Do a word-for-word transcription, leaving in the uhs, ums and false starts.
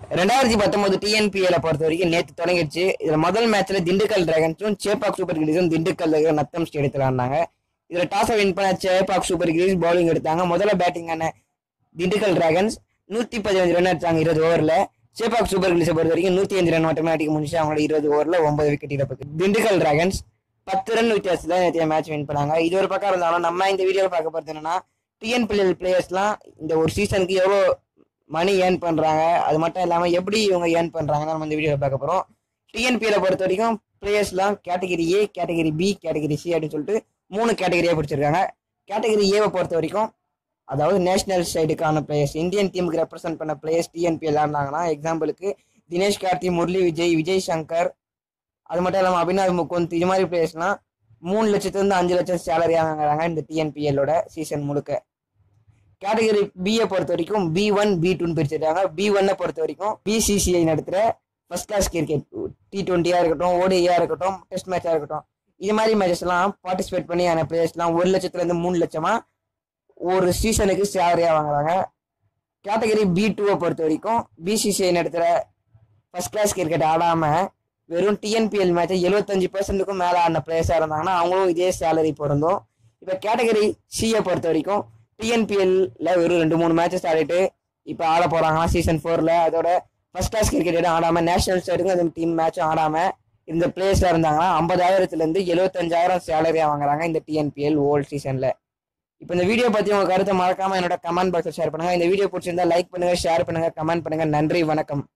ரெண்டாயிரத்தி பத்தொன்பது டிஎன்பிஎல பொறுத்த வரைக்கும் நேற்று தொடங்கிடுச்சு. இதுல முதல் மேட்ச்ல திண்டுக்கல் டிராகன்ஸும் சேப்பாக் சூப்பர் கிங்ஸும் திண்டுக்கல் நத்தம் ஸ்டேடியத்தில் ஆடினாங்க. இதுல டாஸை வின் பண்ண சேப்பாக் சூப்பர் கிங்ஸ் பவுலிங் எடுத்தாங்க. முதல்ல பேட்டிங் ஆன திண்டுக்கல் டிராகன்ஸ் நூத்தி பதினஞ்சு ரன் அடிச்சாங்க இருபது ஓவர்ல. சேப்பாக் சூப்பர் கிங்ஸை பொறுத்த வரைக்கும் நூத்தி அஞ்சு ரன் மட்டுமே அடிக்க முடிச்சு அவங்களோட இருபது ஓவர்ல ஒன்பது விக்கெட் இழப்புக்கு. திண்டுக்கல் டிராகன்ஸ் பத்து ரன் வித்தியாசத்துல நேற்றைய மேட்ச் வின் பண்ணாங்க. இது ஒரு பக்கம் இருந்தாலும் நம்ம இந்த வீடியோவில் பார்க்க போறது என்னன்னா டிஎன்பிஎல் பிளேயர்ஸ்லாம் இந்த ஒரு சீசனுக்கு எவ்வளோ மணி ஏர்ன் பண்றாங்க, அது மட்டும் இல்லாம எப்படி இவங்க ஏர்ன் பண்றாங்கன்னு நம்ம இந்த வீடியோவில் பார்க்க போறோம். டிஎன்பிஎல பொறுத்த வரைக்கும் பிளேயர்ஸ்லாம் category A, category B, category C அப்படின்னு சொல்லிட்டு மூணு கேட்டகரியா பிடிச்சிருக்காங்க. கேட்டகரி ஏவை பொறுத்த வரைக்கும் அதாவது நேஷனல் சைடுக்கான பிளேயர்ஸ், இந்தியன் டீமுக்கு ரெப்ரசென்ட் பண்ண பிளேயர்ஸ் டிஎன்பிஎல் ஆனாங்கன்னா எக்ஸாம்பிளுக்கு தினேஷ் கார்த்தி, முரளி விஜய், விஜய் சங்கர், அது மட்டும் இல்லாமல் அபினவ் முகுந்த், இது மாதிரி பிளேயர்ஸ்லாம் மூணு லட்சத்துல இருந்து அஞ்சு லட்சம் சேலரி வாங்குறாங்க இந்த டிஎன்பிஎல்லோட சீசன் முழுக்க. கேட்டகரி பியை பொறுத்த வரைக்கும் பி ஒன் பி டூன்னு பிரிச்சிருக்காங்க. பி ஒன்னை பொறுத்த வரைக்கும் பிசிசிஐ நடத்துகிற ஃபர்ஸ்ட் கிளாஸ் கிரிக்கெட், டி டுவெண்ட்டியா இருக்கட்டும், ஓடிஐயா இருக்கட்டும், டெஸ்ட் மேட்சா இருக்கட்டும், இது மாதிரி மேட்சஸ் எல்லாம் பார்ட்டிசிபேட் பண்ணி ஆன பிளேயர்ஸ்லாம் ஒரு லட்சத்துல இருந்து மூணு லட்சமா ஒரு சீசனுக்கு சேலரியா வாங்குறாங்க. கேட்டகரி பி டூவை பொறுத்த வரைக்கும் பிசிசிஐ நடத்துகிற ஃபர்ஸ்ட் கிளாஸ் கிரிக்கெட் ஆடாம வெறும் டிஎன்பிஎல் மேட்சை எழுபத்தஞ்சு பெர்சென்ட்டுக்கும் மேலே ஆடின பிளேயர்ஸாக இருந்தாங்கன்னா அவங்களும் இதே சேலரி பொருந்தும். இப்போ கேட்டகரி சியை பொறுத்த வரைக்கும் டிஎன்பிஎல்ல வெறும் ரெண்டு மூணு மேட்சஸ் ஆடிட்டு இப்போ ஆட போறாங்கன்னா சீசன் ஃபோர்ல அதோட ஃபர்ஸ்ட் கிளாஸ் கிரிக்கெட் ஆடாம நேஷனல் சைடுக்கும் அந்த டீம் மேட்சும் ஆடாம இந்த பிளேயர்ஸ்ல இருந்தாங்கன்னா ஐம்பதாயிரத்துல இருந்து எழுபத்தஞ்சாயிரம் சேலரியா வாங்குறாங்க இந்த டிஎன்பிஎல் ஓல்ட் சீசன்ல. இப்போ இந்த வீடியோ பத்தி உங்க கருத்தை மறக்காம என்னோட கமெண்ட் பாக்ஸ்ல ஷேர் பண்ணுங்க. இந்த வீடியோ பிடிச்சிருந்தா லைக் பண்ணுங்க, ஷேர் பண்ணுங்க, கமெண்ட் பண்ணுங்க. நன்றி, வணக்கம்.